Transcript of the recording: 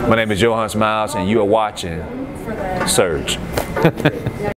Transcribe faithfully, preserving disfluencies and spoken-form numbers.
My name is Yohance Myles, and you are watching Surge.